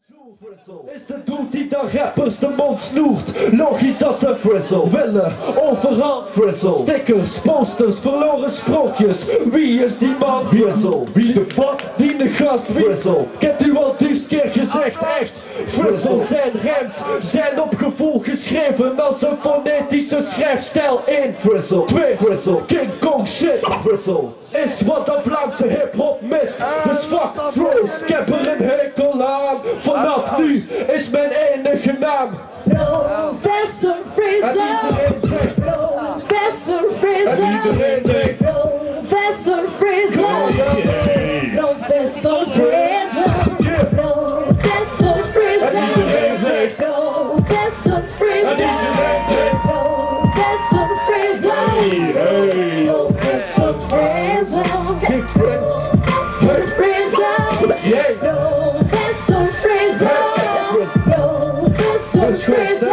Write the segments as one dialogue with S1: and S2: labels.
S1: Is de dude die dan rappers de mond snoert. Logisch dat ze frizzle willen, overal frizzle. Stickers, posters, verloren sprookjes. Wie is die man frizzle? Wie de fuck die de gast frizzle? Kent u al 1000 keer gezegd echt? Frizzle zijn rams zijn op gevoel geschreven als een fonetische schrijfstijl in frizzle. 2 frizzle, King Kong shit frizzle. Is wat een Vlaamse hip-hop mist. Dus fuck froze, ik heb er een hekel aan. Vanaf nu is mijn enige naam
S2: Professor Frizzle.
S1: En iedereen zegt
S2: Professor Frizzle.
S1: En iedereen denkt
S2: Professor Frizzle. Professor Frizzle. Professor Frizzle.
S1: En iedereen zegt
S2: Professor Frizzle.
S1: En iedereen denkt
S2: Professor Frizzle. Professor Frizzle.
S1: Big friends.
S2: Frizzle.
S1: Yeah.
S2: Professor Frizzle. Professor Frizzle.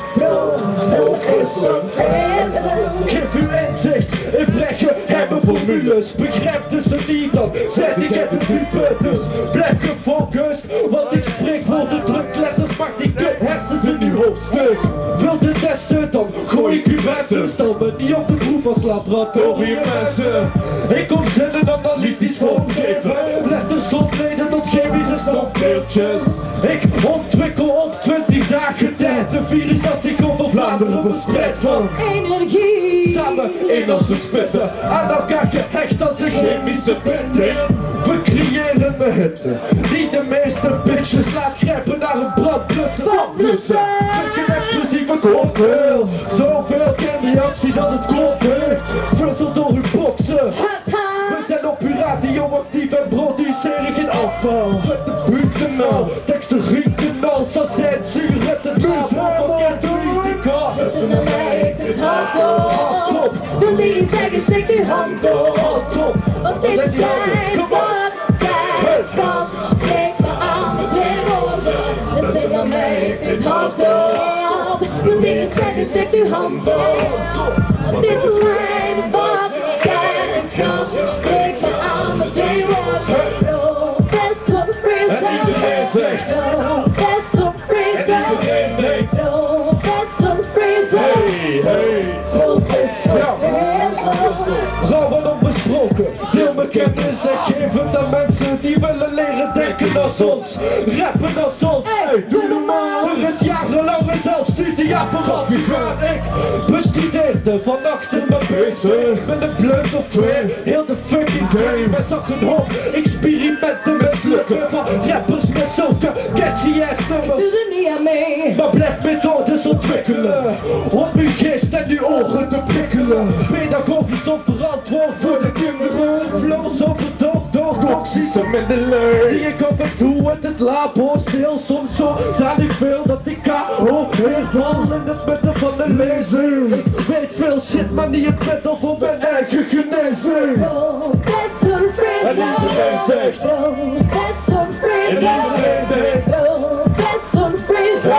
S2: Professor Frizzle.
S1: Geef u inzicht in vreche hebben formules. Begrijpten ze niet, dan zet ik het de type. Dus blijf gefocust, want ik spreek woorden drukletters. Maak die kut hersens in uw hoofdstuk. Wil de testen, dan gooi ik u wetten. Stel me niet op de proef als laboratoriummensen. Ik kom zinnen analytisch vormgeven. Letters ontleden tot chemische stofdeeltjes. Ik ontwikkel op 20 dagen tijd een virus dat zich over Vlaanderen verspreidt van
S2: Energie.
S1: samen in onze spitten, aan elkaar gehecht als een chemische binding. We creëren een hitte die de meeste bitches laat grijpen naar een brandblussen.
S2: Brandblussen.
S1: Druk een explosieve cocktail, zoveel chemieactie dat het kop heeft. Frizzle door uw boksen. We zijn op uw radioactief en produceren geen afval. Met de buurtse naam, teksten rieken als censuur. Het buurt van risico.
S2: Luister naar mij, ik het hard op. Wil die iets zeggen, steek die hand op. Want dit is mijn podcast. Spreek me aan met twee woorden. Luister naar mij, ik het hard op. Wil die iets zeggen, steek die hand op. Want dit is mijn podcast. Spreek me aan met twee woorden. Professor Frizzle.
S1: En iedereen zegt
S2: Professor Frizzle.
S1: en iedereen denkt
S2: Professor Frizzle.
S1: hey.
S2: Professor Frizzle.
S1: Rauw en onbesproken, deel mijn kennis en geef het aan mensen die willen leren denken als ons, rappen als ons. Hey, doe normaal. Er is jarenlang een zelfstudia vooraf gegaan. Ik bestudeerde van achter mijn PC met een blunt of twee, heel de fucking game. En zag een hoop experimenten mislukken van rappers met zulke catchy ass nummers.
S2: Doe er niet aan mee.
S1: Maar blijf methodes ontwikkelen om uw geest en uw ogen te prikkelen. Pedagogisch onverantwoord voor de kinderen. Flow zo verdoofd door toxische middelen die ik af en toe uit het labo stil. Soms zo danig veel dat ik KO weer val in het midden van de lezing. Ik weet veel shit, maar niet het middel voor mijn eigen genezing.
S2: Professor Frizzle.
S1: En iedereen zegt
S2: Professor
S1: en
S2: Frizzle.
S1: iedereen denkt
S2: Professor Frizzle.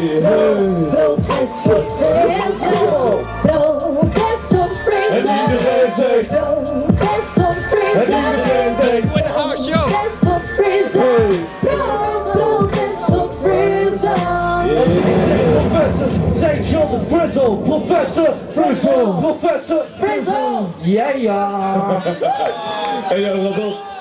S2: Professor Frizzle. Professor
S1: en
S2: Frizzle.
S1: iedereen zegt
S2: Professor
S1: en
S2: Frizzle.
S1: iedereen denkt
S2: Professor Frizzle. Professor Frizzle.
S1: Professor, zijn gulden Frizzle, Professor Frizzle, Professor Frizzle, ja ja.
S3: En ja, Robert.